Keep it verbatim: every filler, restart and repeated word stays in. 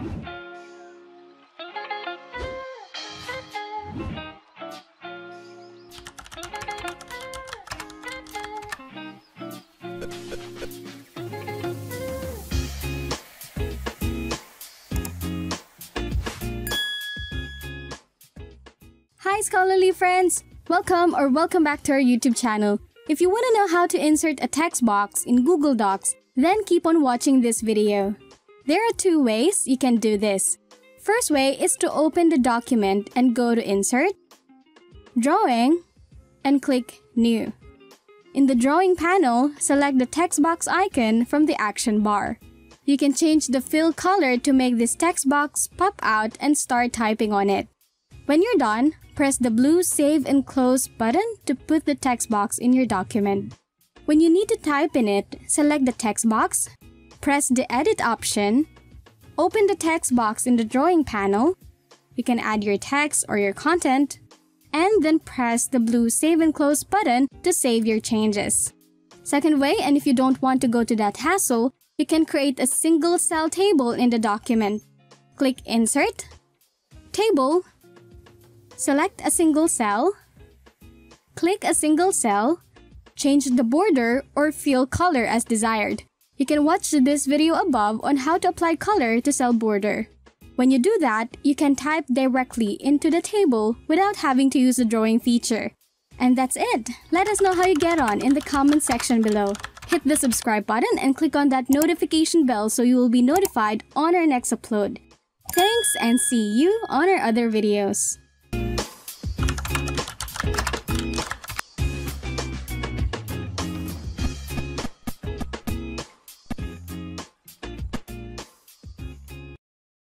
Hi Scholarly friends! Welcome or welcome back to our YouTube channel. If you want to know how to insert a text box in Google Docs, then keep on watching this video. There are two ways you can do this. First way is to open the document and go to Insert, Drawing, and click New. In the Drawing panel, select the text box icon from the action bar. You can change the fill color to make this text box pop out and start typing on it. When you're done, press the blue Save and Close button to put the text box in your document. When you need to type in it, select the text box, press the Edit option, open the text box in the Drawing panel, you can add your text or your content, and then press the blue Save and Close button to save your changes. Second way, and if you don't want to go to that hassle, you can create a single cell table in the document. Click Insert, Table, select a single cell, click a single cell, change the border or fill color as desired. You can watch this video above on how to apply color to cell border. When you do that, you can type directly into the table without having to use the drawing feature. And that's it! Let us know how you get on in the comment section below. Hit the subscribe button and click on that notification bell so you will be notified on our next upload. Thanks and see you on our other videos.